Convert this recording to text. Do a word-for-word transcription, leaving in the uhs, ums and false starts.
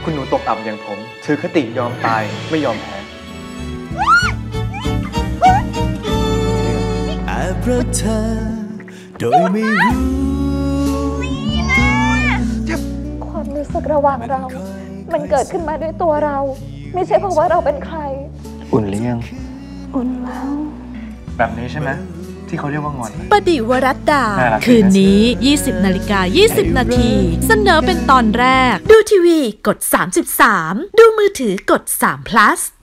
คุณหนูตกต่ำอย่างผมถือคติยอมตายไม่ยอมแพ้แอบรักเธอโดยไม่รู้ความรู้สึกระหว่างเรามันเกิดขึ้นมาด้วยตัวเราไม่ใช่เพราะว่าเราเป็นใครอุ่นหรือยังอุ่นแล้วแบบนี้ใช่ไหมที่เขาเรียกว่างอนปดิวรัตดาคืนนี้ ยี่สิบนาฬิกายี่สิบนาทีเสนอเป็นตอนแรกดูทีวีกดสามสิบสามดูมือถือกดสาม plus